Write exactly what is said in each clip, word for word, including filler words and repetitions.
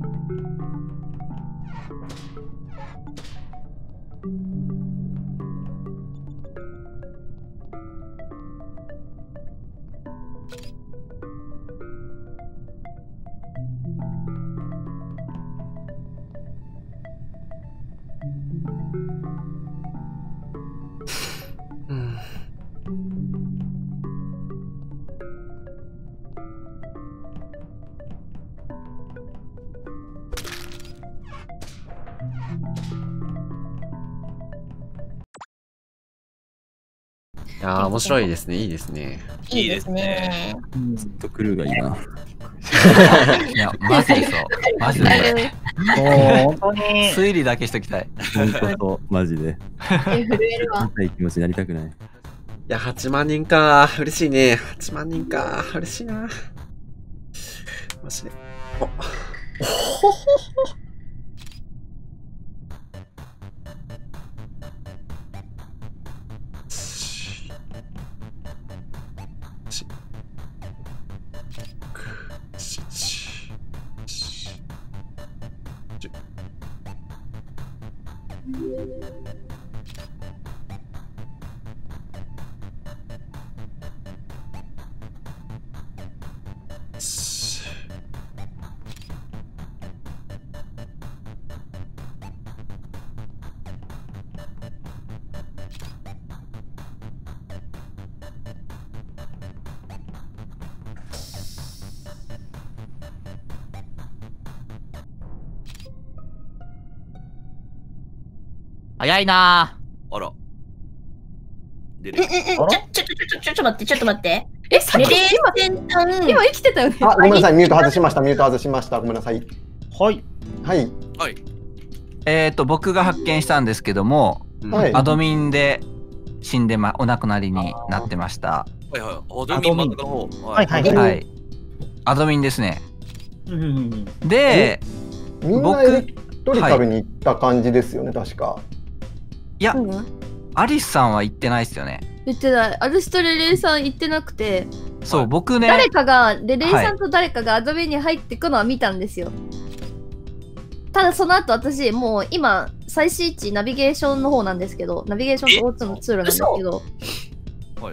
いやー、面白いですね。いいですね。 いいですね。 ずっとクルーがいいな。 いや、マジでそう。マジで。 もう、本当に。 推理だけしときたい。 本当そう、マジで。 震えるわ。 痛い気持ちになりたくない。 いや、はちまん人か。嬉しいね。はちまん人か。嬉しいな。マジで。お。おほほほ。 早いなあら。 え、え、え、ちょ、ちょ、ちょ、ちょ、ちょ、ちょ、待って、ちょっと待って。 え、さっきレレー先端。 今生きてたよね。 あ、ごめんなさい、ミュート外しました、ミュート外しました。ごめんなさい。 はい。 はい。 はい。 えっと、僕が発見したんですけども、 はい、 アドミンで死んで、ま、お亡くなりになってました。 はいはい。アドミン真ん中の方。 はいはいはい。 はい。アドミンですね。で、 みんなエレクトリカルに行った感じですよね、確か。 いや、アリスさんは行ってないですよね。 言ってない。アルスとレレイさん行ってなくて。 そう、僕ね。 誰かが、レレイさんと誰かがアドミンに入っていくのは見たんですよ。ただその後私、もう今、最新位置ナビゲーションの方なんですけど、ナビゲーションとオーツーの通路なんですけど、 はい。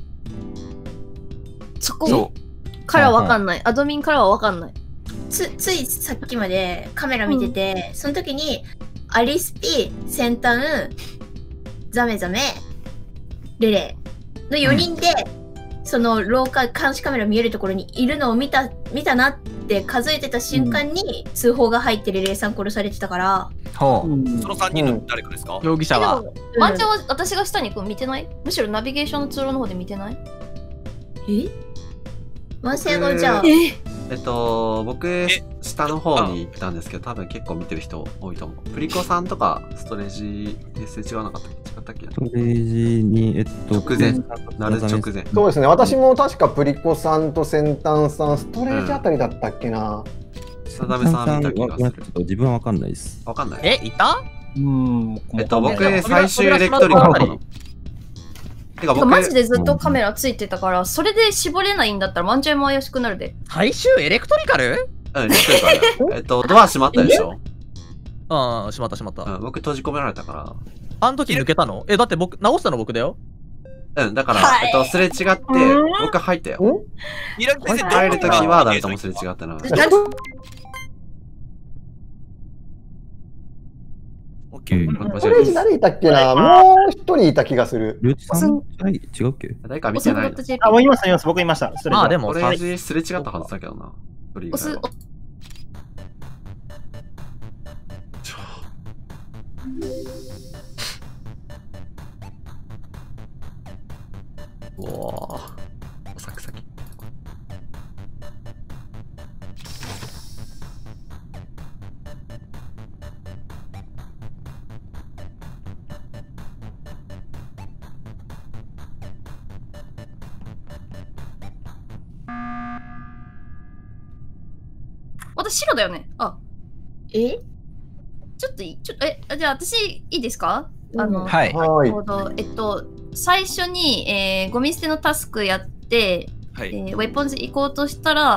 そこからはわかんない。アドミンからはわかんない。 つ、ついさっきまでカメラ見てて、うん、その時に、アリスピ、先端、ザメザメ、レレのよにんで、うん、その廊下、監視カメラ見えるところにいるのを見た、見たなって数えてた瞬間に、うん、通報が入ってレレイさん殺されてたから。 ほう。 うん、そのさんにんの誰かですか、うん、 容疑者は。 ワンちゃんは私が下に行くの見てない？むしろナビゲーションの通路の方で見てない？ え？ワンセアゴじゃあ。 えっと、僕、下の方に行ったんですけど、多分結構見てる人多いと思う。プリコさんとか、ストレージですれ違わなかったっけ？違ったっけ？ ストレージに、えっと、 直前。なる直前。 そうですね、私も確かプリコさんと先端さん、ストレージあたりだったっけな。 さだめさん見た気がする。 自分はわかんないです。 わかんない。 え、いた？ うん。 えっと、僕、最終エレクトリカルの。 てかマジでずっとカメラついてたから、それで絞れないんだったらワンチャンも怪しくなるで。 最終エレクトリカル？ うん、エレクトリカル。えっと、ドア閉まったでしょ？ ああ、閉まった閉まった。 うん、僕閉じ込められたから。 あの時抜けたの？え、だって僕、直したの僕だよ。 うん、だから、えっと、すれ違って、僕入ったよ。入るときは誰ともすれ違ったな。 オッケー。これ誰いたっけな、もう一人いた気がする。 ルーツさん、はい、違うっけ？ 誰か見てない。 あ、もういますいます。僕いました。 まあでも、 俺すれ違ったはずだけどな。 押す。 おお。おサクサキ。 私白だよね。あ。 え？ ちょっといい？ちょっと、え、じゃあ私いいですか？あの、 はい。 えっと、最初に、えー、ゴミ捨てのタスクやって、はい、えー、ウェポンズ行こうとしたら、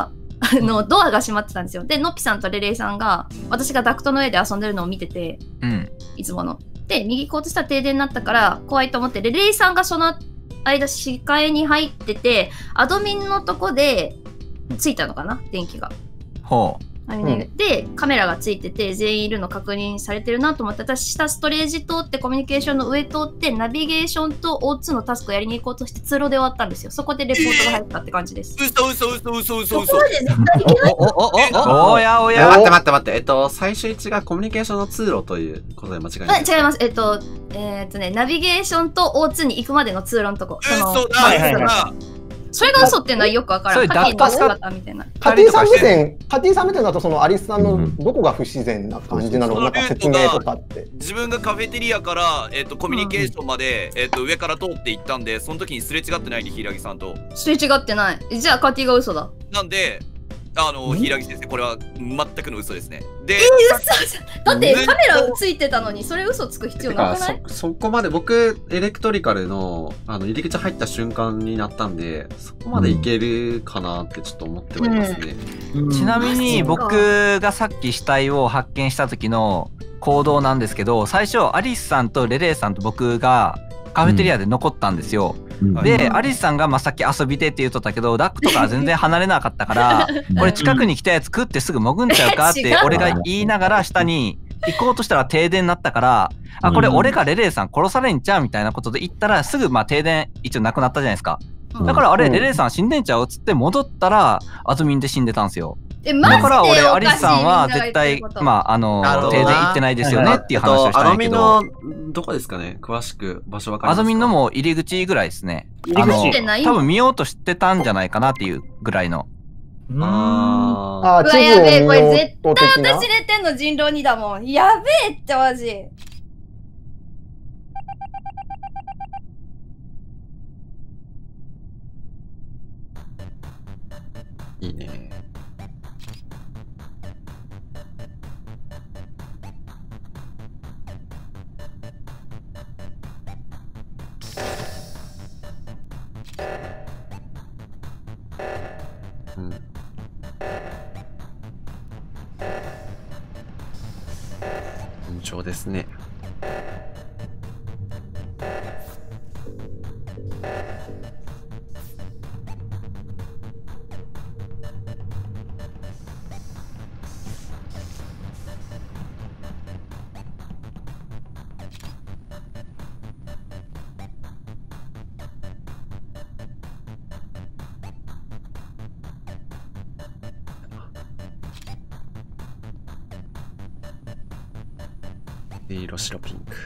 あのドアが閉まってたんですよ。でのっぴさんとレレイさんが私がダクトの上で遊んでるのを見てて、 うん。 いつもの。で右行こうとしたら停電になったから怖いと思って、レレイさんがその間視界に入ってて、アドミンのとこでついたのかな、電気が。 ほう。 でカメラがついてて全員いるの確認されてるなと思って私下ストレージ通ってコミュニケーションの上通ってナビゲーションと オーツー のタスクをやりに行こうとして通路で終わったんですよ。そこでレポートが入ったって感じです。 うそうそうそうそうそうそこまで絶対いけない。 おおおおおやおや。 待って待って待って。えっと、最終位置がコミュニケーションの通路ということで間違いない。 違います。えっと、えー、っとね、ナビゲーションと オーツー に行くまでの通路のとこ。 その嘘だ、 はいはいはい。 それが嘘っていうのはよくわからん。カティの姿みたいな。 カティさん目線、カティさん目線だとそのアリスさんのどこが不自然な感じなのか、なんか説明とかって。 自分がカフェテリアからえっとコミュニケーションまでえっと上から通っていったんで、その時にすれ違ってないで柊さんと。 すれ違ってない。じゃあカティが嘘だ。 なんで。あの柊先生、これは全くの嘘ですね。で、 えー、嘘だってカメラついてたのにそれ嘘つく必要なくない？ そ, そこまで僕エレクトリカルのあの入り口入った瞬間になったんで、そこまでいけるかなってちょっと思ってはいますね。 うんうん、ちなみに僕がさっき死体を発見した時の行動なんですけど、最初アリスさんとレレイさんと僕がカフェテリアで残ったんですよ。うん、で、アリスさんがまあさっき遊びでって言うとったけど、ダックとか全然離れなかったからこれ近くに来たやつ食ってすぐ潜んちゃうかって俺が言いながら下に行こうとしたら停電になったから、あ、これ俺がレレイさん殺されんちゃうみたいなことで言ったらすぐまあ停電一応なくなったじゃないですか。だからあれ、レレイさん死んでんちゃうっつって戻ったらアドミンで死んでたんですよ。 え、マジでだから俺アリスさんは絶対まああの停電行ってないですよねっていう話をしたんやけど、 アドミンのどこですかね、詳しく場所わかりますか？ アドミンのもう入り口ぐらいですね。 入り口ってない？ 多分見ようとしてたんじゃないかなっていうぐらいの。 ああ、 うわ、やべえ、これ絶対私入れてんの人狼にだもん。やべえってマジ。 いいね。うん。順調ですね。色白ピンク。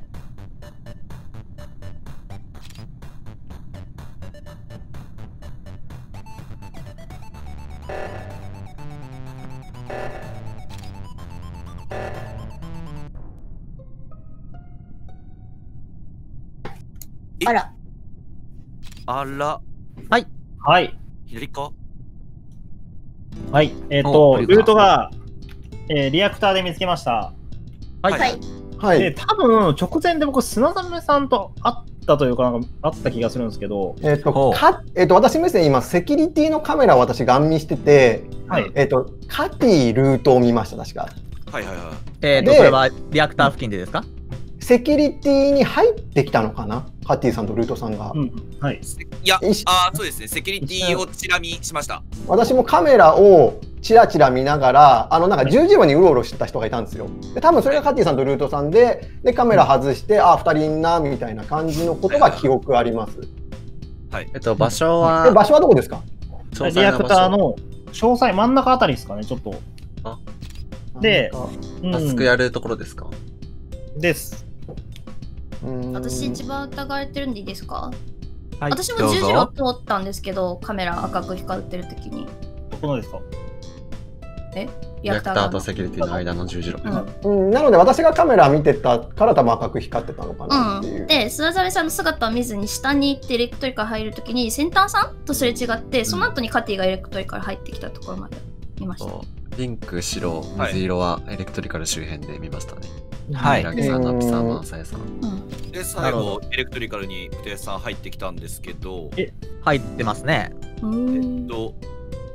あら。 あら。 はい。はい。 左か。 はい。えっと、ルートが、えー、リアクターで見つけました。 はい。 はい。 で、多分直前で僕、砂染さんと会ったというか、なんかあった気がするんですけど。 えっと、か、えっと、私目線今、セキュリティのカメラを私、ガン見してて、はい。えっと、カティルートを見ました、確か。 はいはいはい。 えっと、これはリアクター付近でですか？ セキュリティに入ってきたのかな、カティさんとルートさんが。 うん、はい。 いや、あ、そうですね。セキュリティをチラ見しました。 私もカメラをチラチラ見ながら、あのなんか十字路にうろうろしてた人がいたんですよ。で、多分それがカティさんとルートさんで、でカメラ外して、あ、二人いんなみたいな感じのことが記憶あります。 はい。 えっと場所は。 え、場所はどこですか？ リアクターの詳細真ん中あたりですかね、ちょっと。 あ。 で、 タスクやるところですか？ です。 私一番疑われてるんでいいですか？ はい、 私も十字路通ったんですけど、カメラ赤く光ってる時に。 どこのですか？ え？ リアクターとセキュリティの間の十字路。 うん、なので私がカメラ見てたから多分赤く光ってたのかなっていう。 うん、で、砂ザメさんの姿を見ずに下に行ってエレクトリカル入るときに先端さんとすれ違って、その後にカティがエレクトリカル入ってきたところまで見ました。 ピンク、白、水色はエレクトリカル周辺で見ましたね。 はい。 ラギさん、ナップさん、マンサヤさん。 で、最後、エレクトリカルにプテさん入ってきたんですけど。 え、入ってますね。 えっと、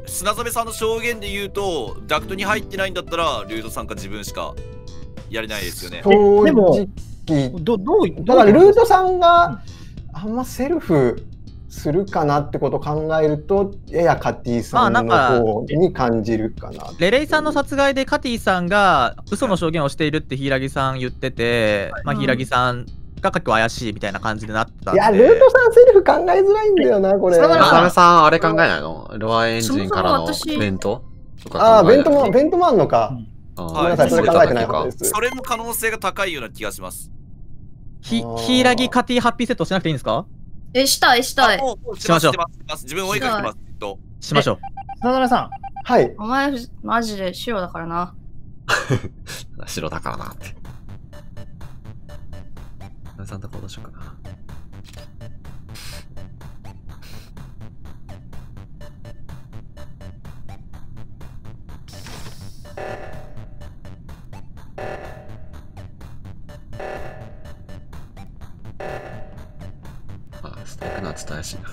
砂染さんの証言で言うと、ダクトに入ってないんだったら、ルートさんか自分しかやれないですよね。 正でも直、 どどういだからルートさんがあんまセルフするかなってことを考えると、ややカティさんの方に感じるかな。 レレイさんの殺害でカティさんが嘘の証言をしているって柊さん言ってて、まあ、柊さんが結構怪しいみたいな感じでなってたんで。 いや、ルートさんセルフ考えづらいんだよな、これ。 だから渡辺さん、あれ考えないのロアエンジンからのベントとかああ、 考えないベントも、ベントもあんのか。 あーごめんなさい、それ考えてないことです。 それも可能性が高いような気がします。 ひ柊カティハッピーセットしなくていいんですか？ え、したい、したい。 もうもうします、してますしてます自分追いかけてます、ずっと。 しましょう。 砂田さん。 はい。 お前、マジで白だからな。 白だからなって。渡辺さんとこどうしようかな。あ、ストライクな伝えしいな。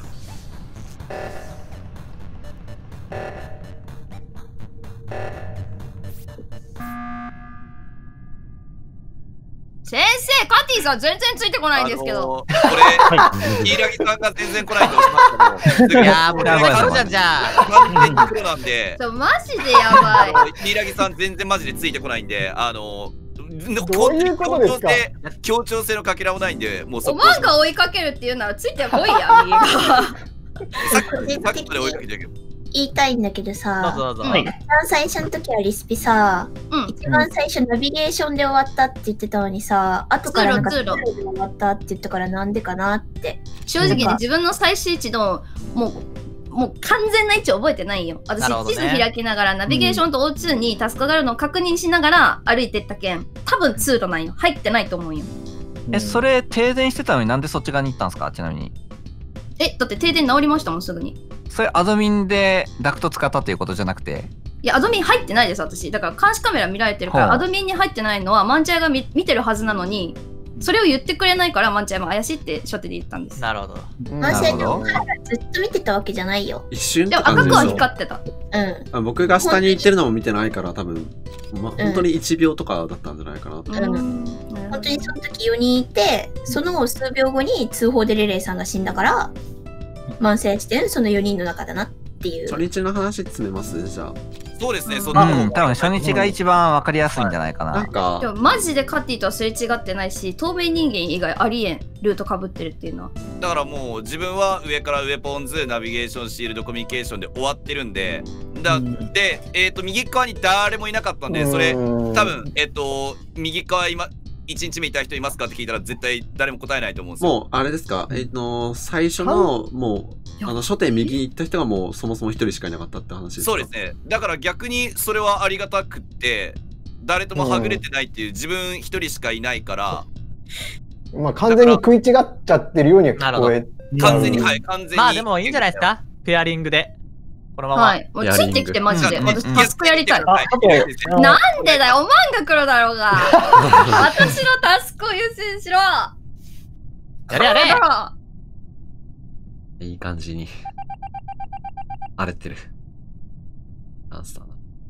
先生、カティさん全然ついてこないんですけど。 あのー、これ、柊さんが全然来ないと思いますけど。 いやー、もうやばいやばいじゃん、じゃあ。 完全に黒なんで。 ちょ、マジでやばい。 柊さん全然マジでついてこないんで、あのー、 どういうことですか？ 協調性のかけらもないんで、もうそこおまんが追いかけるっていうならついてこいや、右が。 さっきさっきまで追いかけてるけど。 言いたいんだけどどうさ、 ぞどうぞ。 はい一番最初の時はリスピさ、 うん。 一番最初ナビゲーションで終わったって言ってたのにさ、後からなんか通路通路で終わったって言ったからなんでかなって。 正直ね、自分の最終位置の、もう、もう完全な位置覚えてないよ。私、 なるほどね地図開きながら、ナビゲーションと オーツー にタスクがあるのを確認しながら歩いてったけん、多分通路なんよ。入ってないと思うよ。 え、それ停電してたのになんでそっち側に行ったんですか？ちなみに。 え、だって停電治りましたもん、すぐに。 それアドミンでダクト使ったっていうことじゃなくて。 いや、アドミン入ってないです、私。だから監視カメラ見られてるから、 はあアドミンに入ってないのは、マンチャイが見見てるはずなのに、それを言ってくれないから、マンチャイも怪しいって初手で言ったんです。 なるほど。 男性なるほどのカメラずっと見てたわけじゃないよ。 一瞬ってでも赤くは感じでしょ光ってた。 うん。 あ僕が下に行ってるのも見てないから多分、ま、本当にいちびょうとかだったんじゃないかなって。 うんうん本当にその時よにんいて、その数秒後に通報でレレイさんが死んだから、慢性地点そのよにんの中だなっていう。 初日の話詰めますじゃあ。 そうですね、そっうん、 ちの方多分初日が一番わかりやすいんじゃないかな。 なんかで、もマジでカティとはすれ違ってないし、透明人間以外ありえん、ルートかぶってるっていうのは。 だからもう自分は上からウェポンズ、ナビゲーション、シールド、コミュニケーションで終わってるんで、だうんで、えっ、と、右側に誰もいなかったんで、それ、多分、えっ、と、右側今、いちにちめいた人いますかって聞いたら絶対誰も答えないと思うんですよ。 もうあれですか、えっと最初のもうあの初手右に行った人がもうそもそも一人しかいなかったって話ですか？ そうですね。だから逆にそれはありがたくって、誰ともはぐれてないっていう、自分一人しかいないから、 まあ完全に食い違っちゃってるようには聞こえ完全に、はい、完全に。 まあでもいいんじゃないですか？ペアリングで。このまま。 はい。もうついてきてマジで。 うん私タスクやりたい。 ああとなんでだよ、おまんが黒だろうが。私のタスクを優先しろ。 やれやれだろいい感じに荒れてるダンスだな。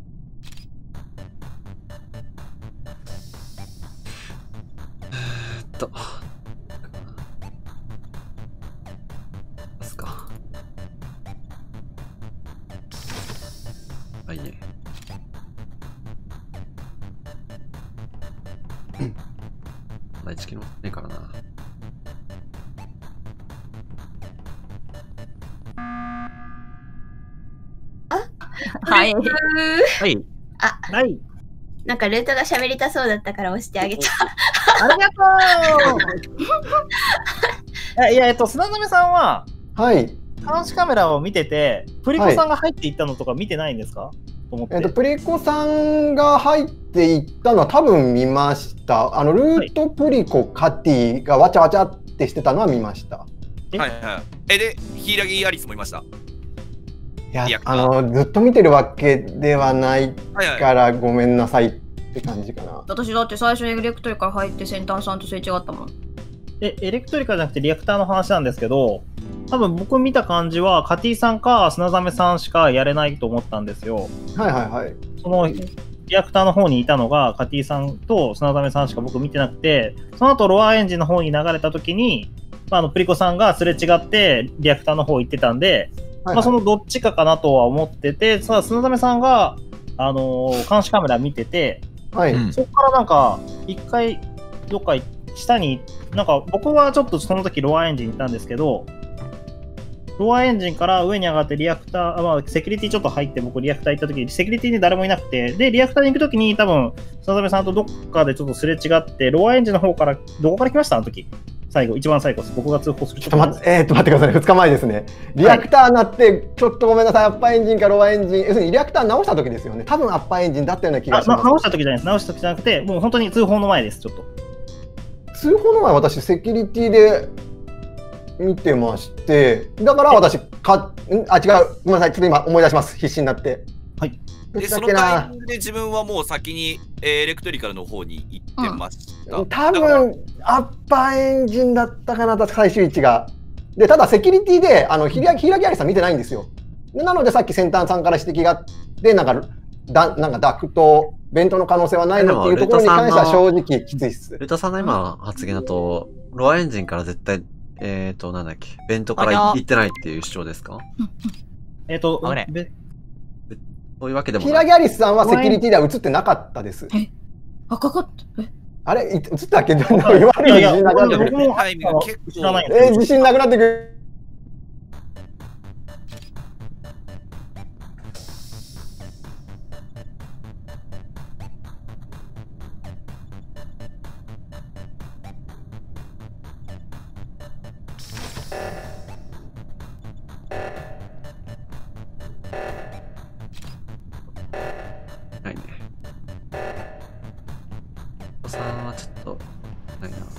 えーっとですか。あ、いいね。まだいちキロねえからな。 はい。 はい。 はい。 なんかルートが喋りたそうだったから押してあげた。 ありがとういや、えっと、砂波さんは、 はい。 監視カメラを見てて、プリコさんが入っていったのとか見てないんですか、と思って。 えっと、プリコさんが入っていったのは多分見ました。あの、ルートプリコ、カティがわちゃわちゃってしてたのは見ました。 えはいはい。え、で、ヒイラギアリスもいました。 いやいや、 あの、ずっと見てるわけではないはいはい。 からごめんなさいって感じかな。 私だって最初エレクトリカ入って先端さんとすれ違ったもん。 え、エレクトリカじゃなくてリアクターの話なんですけど、 多分僕見た感じは、カティさんか砂ザメさんしかやれないと思ったんですよ。 はいはいはい。 そのリアクターの方にいたのがカティさんと砂ザメさんしか僕見てなくて、その後ロアエンジンの方に流れた時に、まあ、あのプリコさんがすれ違ってリアクターの方行ってたんで、はいはい、まあ、そのどっちかかなとは思ってて、さあ砂ザメさんが、あのー、監視カメラ見てて、はい、そこからなんか一回どっか下に、なんか僕はちょっとその時ロアエンジンにいたんですけど、ロアエンジンから上に上がってリアクター、まあ、セキュリティちょっと入って僕リアクター行った時にセキュリティに誰もいなくて、でリアクターに行く時に多分砂ザメさんとどっかでちょっとすれ違って、ロアエンジンの方からどこから来ましたあの時最後一番最後です。僕が通報する。 ちょっと待って、えー、っと待ってくださいね。ふつかまえですね。リアクターなって、はい、ちょっとごめんなさい、アッパーエンジンかロアエンジン、要するにリアクター直した時ですよね。多分アッパーエンジンだったような気がします。 直した時じゃないです。直した時じゃなくて、もう本当に通報の前です。ちょっと通報の前、私セキュリティで見てまして、だから私か、んあ、違う、ごめんなさい、ちょっと今思い出します。必死になって。 はい。 で、そのタイミングで自分はもう先にエレクトリカルの方に行ってました。 うん、多分アッパーエンジンだったかな、最終位置が。で、ただセキュリティで、あの、ひらぎありさん見てないんですよ。なのでさっき先端さんから指摘があって、なんか、だなんかダクト、ベントの可能性はないのっていうところに関しては正直きついっす。 ルタさんの今発言だと、ロアエンジンから絶対、えっと、なんだっけ、ベントから行ってないっていう主張ですか？ えっと、 あれそういうわけでもない。 ヒラギャリスさんはセキュリティでは映ってなかったです。 え、赤かった。えあれ映ったっけ？言われる自信なくなってくる。え、自信なくなってくる。 ないね。お子さんはちょっとないな。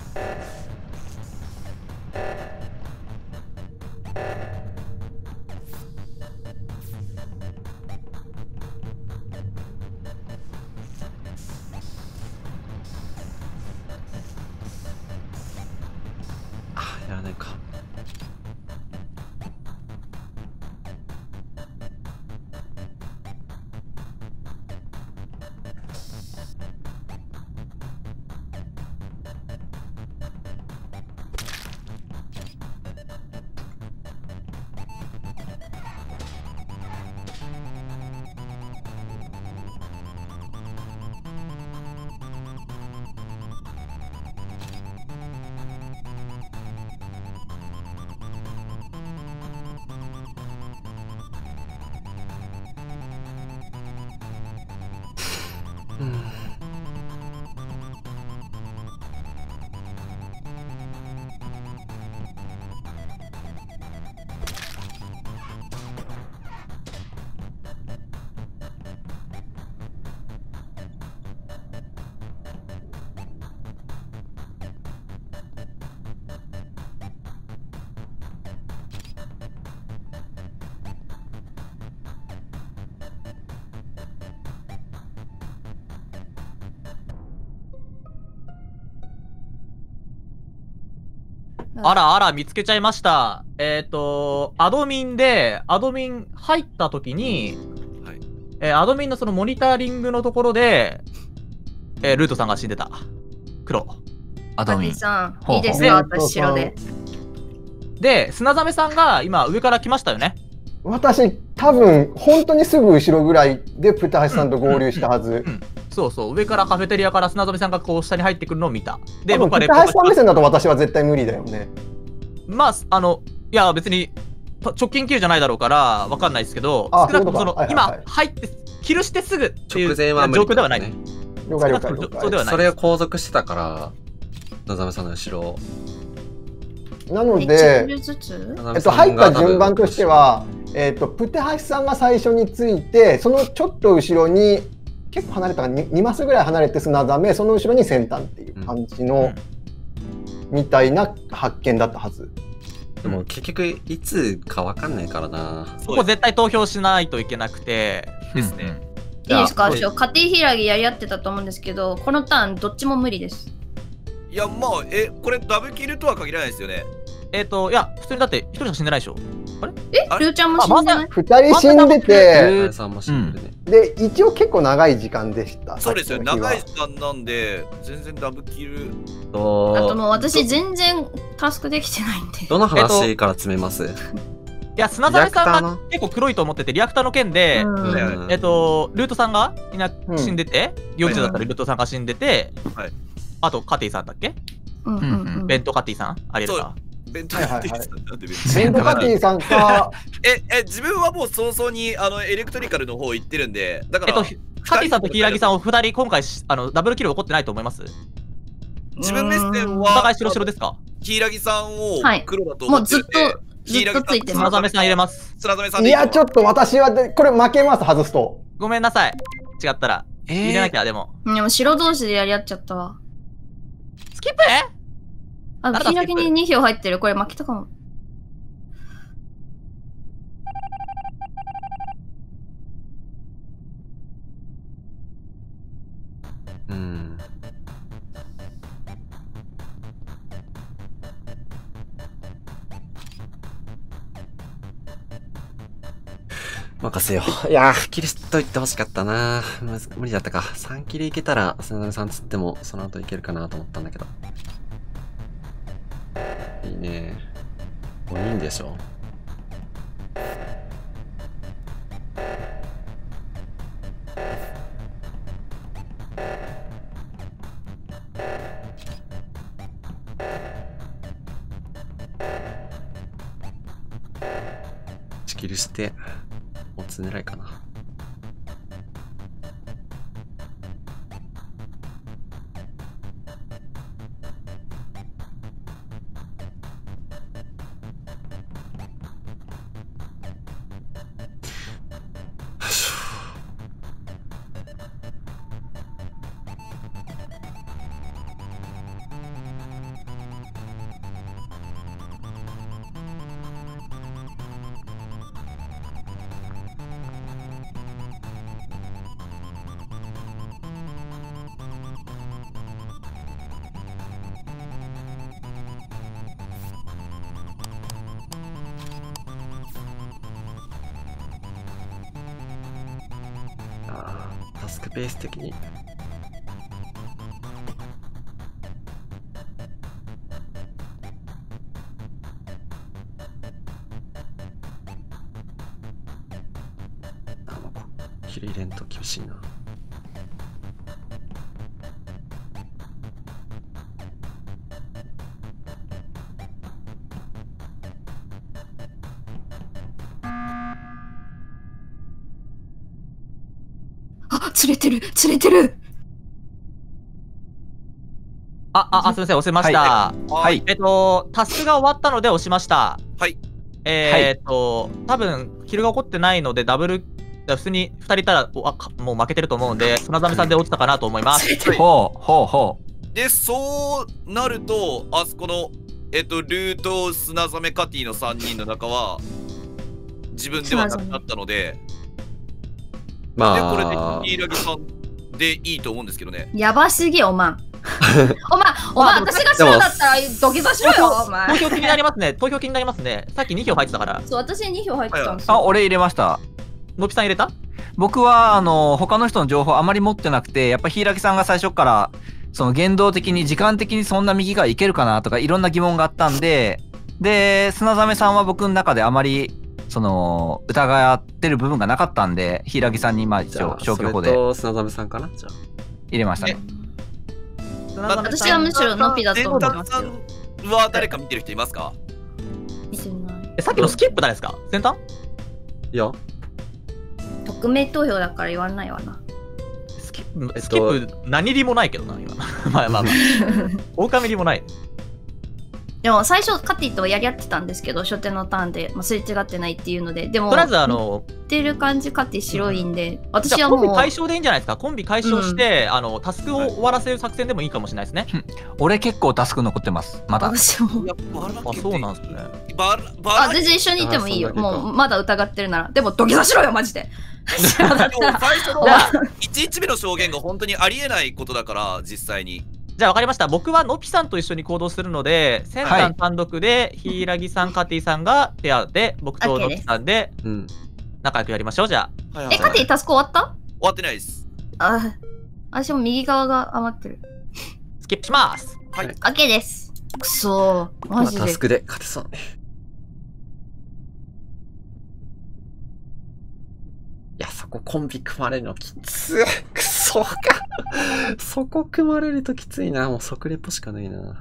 あ、やらないか。 あらあら、見つけちゃいました。えっ、ー、と、アドミンで、アドミン入った時に、はい、えー、アドミンのそのモニタリングのところで、えー、ルートさんが死んでた。黒。 アドミン。 さん、いいですよ、私白で。 で、砂ザメさんが今上から来ましたよね。 私、多分、本当にすぐ後ろぐらいでプタハシさんと合流したはず。うんうんうんうん、 そうそう、上からカフェテリアから砂ザメさんがこう下に入ってくるのを見た。で、 僕はレポート。プタハシさん目線だと私は絶対無理だよね。 まあ、あの、いや、別に直近キルじゃないだろうから、わかんないですけど、少なくともその、はいはいはい、今入って、キルしてすぐっていう状況ではない。 了解了解了解。 そうではない。 それを後続してたから、砂ザメさんの後ろ。 なので、えっと、入った順番としては、えっと、プテハシさんが最初について、そのちょっと後ろに、結構離れたか 2, 2マスぐらい離れて砂ザメ、その後ろに先端っていう感じの、うん、みたいな発見だったはず。 でも結局、いつかわかんないからな。 ここ絶対投票しないといけなくて、ですね。 いいですか、カティヒラギやり合ってたと思うんですけど、このターンどっちも無理です。 いや、まあ、え、これダブルキルとは限らないですよね。 えっと、いや、普通にだって一人しか死んでないでしょ。あれえ、ルーちゃんも死んでない？ ふたり死んでて、 さんも死んでるね。 で、一応結構長い時間でした。 そうですよ、 さっきの日は長い時間なんで、全然ダブキル。 あともう私全然タスクできてないんで。 どの話から詰めます？ いや、砂沢さんが結構黒いと思ってて、リアクターの件で、えっと、ルートさんがいな死んでて、よんじゅうだったらルートさんが死んでて、あとカティさんだっけ？ベントカティさんありえるか。 ベントカティさんなんでベントカティさんか。 え、え、自分はもう早々にあのエレクトリカルの方行ってるんで、だから。 えっと、カティさんと柊さんをふたり今回あのダブルキル起こってないと思います？ 自分目線は。お互い白白ですか？ 柊さんを黒だと思ってて。もうずっと。ずっとついてます。 砂染さん入れます。 砂染さんいや、ちょっと私はこれ負けます、外すと。 ごめんなさい。違ったら。入れなきゃ、でも。 でも白同士でやり合っちゃったわ。 スキップ？ あ、開きにに票入ってる。これ負けたかも。 うん。任せよう。いやー、キリストいってほしかったな。無理だったか。さんキリいけたら、砂波さんつっても、その後いけるかなと思ったんだけど。いいね。ごにんでしょ。いちキルして、持つ狙いかな。タスクベース的にあ、もうキル入れんと厳しいな。 あ、釣れてる釣れてる。 あ、あ、あ、すみません、押せました。はい。えっと、タスクが終わったので押しました。 はい。 えっと、多分、キルが起こってないので、ダブル、普通にふたりいたらもう負けてると思うんで、砂染さんで落ちたかなと思います。 ほう、ほう、ほう。で、そうなると、あそこの、えっと、ルート、砂染カティのさんにんの中は、自分ではなくなったので、まあ、で、これで、柊さんでいいと思うんですけどね。 やばすぎ、おまん。お前、お前、私が白だったら土下座しろよ、お前。 投票気になりますね。投票気になりますね。さっきに票入ってたから。 そう、私に票入ってたんですよ。 あ、俺入れました。 のぴさん入れた？ 僕は、あの、他の人の情報あまり持ってなくて、やっぱ柊さんが最初から、その言動的に、時間的にそんな右がいけるかなとか、いろんな疑問があったんで、で、砂染さんは僕の中であまり、その疑ってる部分がなかったんで、柊さんにまあ一応消去法で。 砂染さんかなじゃあ入れましたね。 私はむしろノピだと思いますよ。 は誰か見てる人いますか？ 見てない。 え、さっきのスキップ誰ですか？先端？ いや。 匿名投票だから言わないわな。 スキップ、スキップ何理もないけどな、今。まあまあまあ。狼理もない。 でも最初カティとやり合ってたんですけど、初手のターンで、まあ、すれ違ってないっていうので、でもとりあえずあの言ってる感じカティ白いんで、 うん、 私はもうコンビ解消でいいんじゃないですか。コンビ解消して、うん、あのタスクを終わらせる作戦でもいいかもしれないですね。 俺結構タスク残ってます。まだ。 私も。 あ、そうなんですね。 あ、全然一緒にいてもいいよ。もうまだ疑ってるなら。でも土下座しろよマジで。 最初のいちにちめの証言が本当にありえないことだから実際に。 じゃあ分かりました。僕はのぴさんと一緒に行動するので、センタン単独で、柊さん、カティさんがペアで、僕とのぴさんで仲良くやりましょう。じゃあ。え、カティタスク終わった？ 終わってないです。 あ、私も右側が余ってる。 スキップします。 はい。 オッケーです。くそー、マジで。 タスクで勝てそうね。いや、そこコンビ組まれるのきつい。くそか。そこ組まれるときついな。もう即レポしかないな。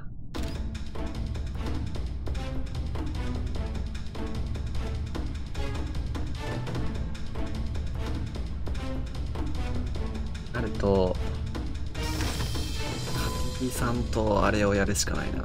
なると、カティさんとあれをやるしかないな。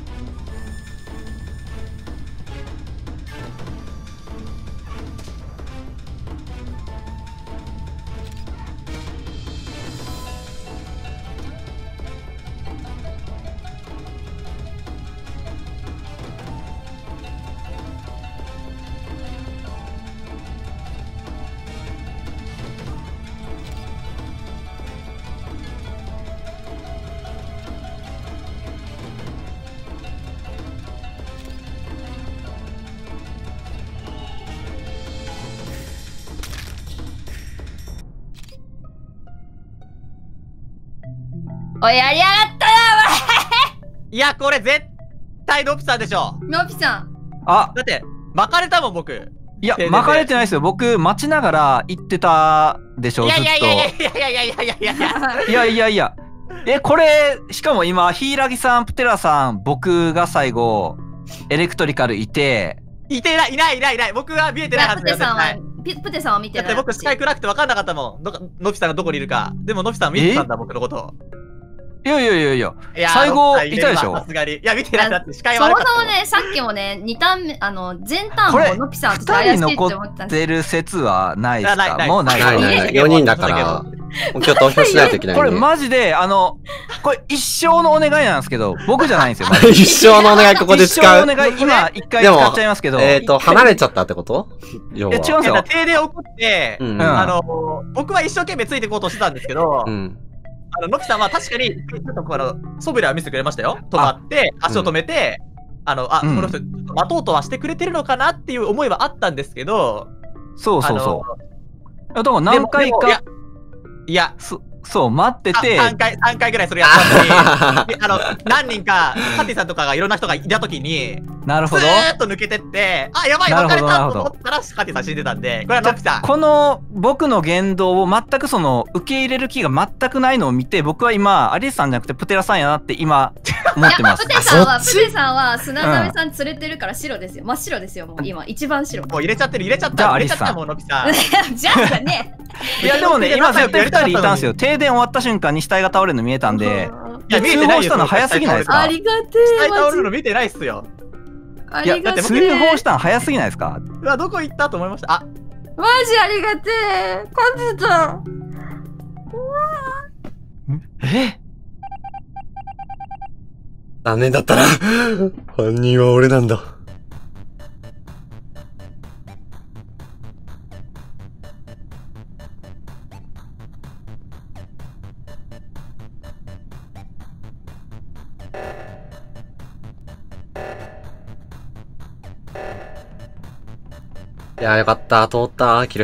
おい、やりやがったな、お前。 いや、これ絶対のぴさんでしょ。 のぴさん。 あ、 だって、巻かれたもん、僕。 いや、巻かれてないですよ。僕、待ちながら行ってたでしょ、ずっと。 いやいやいやいやいやいやいやいやいやいやいやいや。え、これ、しかも今、柊さん、プテラさん、僕が最後、エレクトリカルいて、 いてない、いない、いない、いない。僕は見えてないはずだよ。 プテさんは、プテさんは見てない。 だって僕、視界暗くて分かんなかったもん。のぴさんがどこにいるか。でも、のぴさん見てたんだ、僕のこと。 いやいやいやいや、最後いたでしょ。 さすがに。いや、見てないだって視界そも悪かった。 そもね、さっきもね、にターン目、あの、前ターンものぴさんと怪しいって思ったんです。 出る説はないですか？もうないないないない。よにんだから、今日投票しないといけないんで。 これマジで、あの、これ一生のお願いなんですけど、僕じゃないんですよ。 一生のお願いここで使う。 一生のお願い、今一回使っちゃいますけど。 えっと、離れちゃったってこと？ 要は。違うんですよ。 停電起こって、あの、僕は一生懸命ついていこうとしてたんですけど、あの、のぴさんは確かに、ちょっとこの、ソブレは見せてくれましたよ。止まって、足を止めて、あの、あ、この人、待とうとはしてくれてるのかなっていう思いはあったんですけど、 そうそうそう。だから何回か、 いや、 そう、待ってて。 さんかい、さんかいぐらいそれやったのに、あの、何人か、カティさんとかがいろんな人がいたときに、 なるほど。 ずーっと抜けてって、あ、やばい、別れたと思ったら、カティさん死んでたんで、これはのぴさん。 この僕の言動を全くその、受け入れる気が全くないのを見て、僕は今、アリスさんじゃなくてプテラさんやなって今、思ってます。 プテさんは、プテさんは砂鍋さん連れてるから白ですよ。真っ白ですよ、もう今、一番白。 もう入れちゃってる、入れちゃった。入れちゃったもん、のぴさん。 じゃあね。 いやでもね、今絶対ふたりいたんですよ。停電終わった瞬間に死体が倒れるの見えたんで、 いや、見えてないしたの早すぎないですか？ ありがてえ。死体倒れるの見てないっすよ。 ありがてえ。 いや、だって通報したの早すぎないですか？ うわ、どこ行ったと思いました。あ、 マジありがてえ。カズちゃん。 え？ 残念だったな。犯人は俺なんだ。いやーよかった。通った。キル。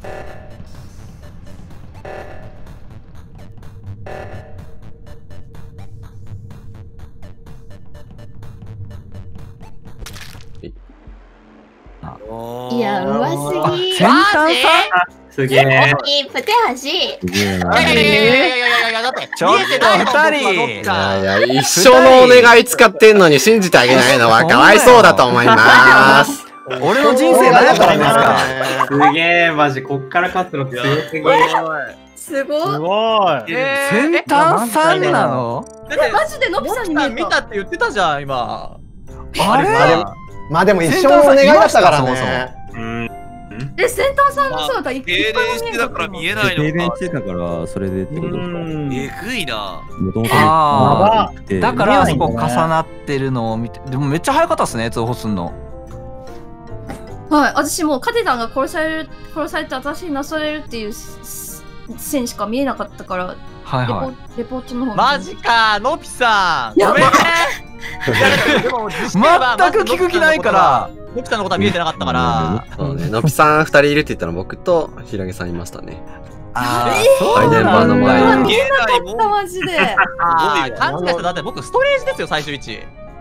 いや、うますぎ。 先端さんすげえ。 プテハシ。 いやいやいやいやいやいや、だって、 ちょっと二人。 いやいや、一生のお願い使ってんのに信じてあげないのはかわいそうだと思います。 俺の人生何やったらいいんですか？ すげえ、マジ、こっから勝つの強すぎ。 すごい。 すごい。 先端さんなの？ え、マジでのぴさんに見えた。 見たって言ってたじゃん、今。 あれ？ まあでも一生のお願いだったからね。 え、先端さんの姿いっぱい停電してたから見えないのか。 停電してたからそれでってことですか？ えぐいな。 もともとああ、だからあそこ重なってるのを見て、でもめっちゃ早かったっすね、通報すんの。 はい、私もうカテさんが殺される、殺されて私になされるっていう線しか見えなかったから、 レはいはポレポートの方マジか、のぴさん。 やばいごめんね。いやでも実際は全く聞く気ないから。 のぴさんのことは見えてなかったから。 そうね、のぴさんふたりいるって言ったら僕とひらげさんいましたね。 あアイデンバーの前に。 見えないもん。 マジで。 ああ、勘違いした。だって僕ストレージですよ、最終位置。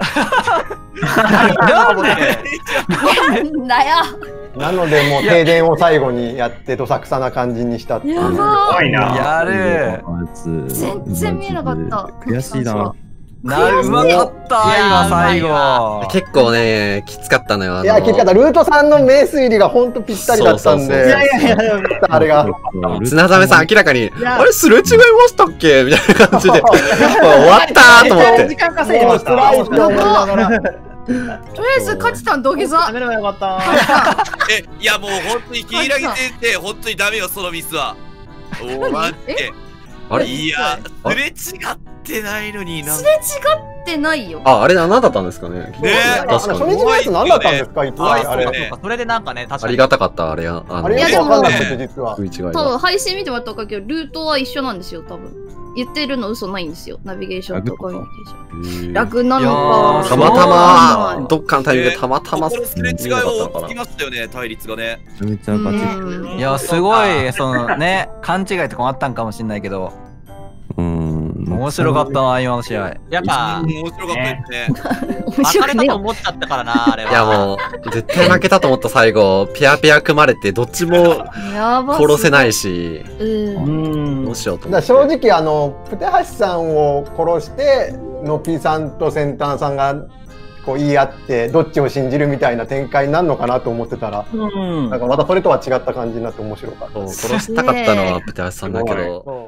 なんでなんだよ。 なのでもう停電を最後にやってどさくさな感じにしたっていう。 やば怖いな。 やる全然見えなかった。 悔しいな。 なるうまかった今最後。 結構ね、きつかったのよ。あのいや、きつかった。ルートさんの名推理が本当ぴったりだったんそうそうそうで。 いやいやいや、 あれが。 砂ザメさん明らかに、 やあれすれ違いましたっけみたいな感じで、終わったーと思って時。間稼いでました。 辛いって思いながら。 とりあえず勝ちたん土下座ダ。メだよかった。 え、いやもう本当に柊先生、本当にダメよ、そのミスは。お待って。 あれいや、すれ違ってないのになんすれ違ってないよ。 あ、あれ何だったんですかね。 ねあの確かに。 初日のやつ何だったんですかいつも怖いあれ。 そうねそれでなんかね、確かに。 ありがたかった、あれや。あのあれよくわかんなくて実は。 食い違い多分が。 配信見てもらったら分かるけど、ルートは一緒なんですよ、多分。言ってるの嘘ないんですよ。ナビゲーションとコミュニケーション。 へー楽なのいやか。 ーたまたそうま、 などっかのタイミングでたまたま、 これすれ違い見なかったのかなをつきましたよね、対立がね。 めちゃめちゃバチッ。 うんいやすごいそのね勘違いとかもあったんかもしれないけどうん。 面白かったな今の試合。 やっぱ、 面白かったですね。 面巻かれたと白くねえよ。 思っちゃったからな、あれは。 いやもう、絶対負けたと思った最後、ペアペア組まれて、どっちもやば。 殺せないし、 うん。 んどうしようとだ思って。 から正直あのプテハシさんを殺してのぴさんとセンターさんがこう言い合ってどっちを信じるみたいな展開になるのかなと思ってたら、 うんなんかまたそれとは違った感じになって面白かった。 そう殺したかったのはプテハシさんだけど、 そう